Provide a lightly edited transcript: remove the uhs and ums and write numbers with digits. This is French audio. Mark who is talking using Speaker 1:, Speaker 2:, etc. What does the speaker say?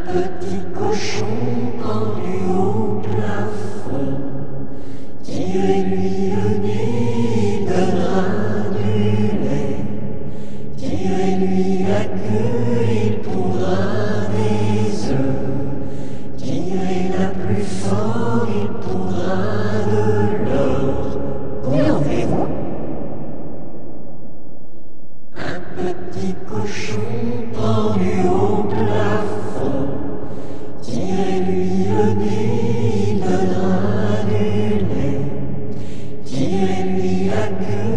Speaker 1: Petit cochon pendu au plafond, tirez-lui le nez, il donnera du lait. Tirez-lui la queue, il pondra des œufs. Tirez-la plus fort, il pondra de l'or.
Speaker 2: Combien en voulez-vous?
Speaker 1: Un petit cochon pendu au plafond, tirez-lui le nez, il donnera du lait. Tirez-lui la queue,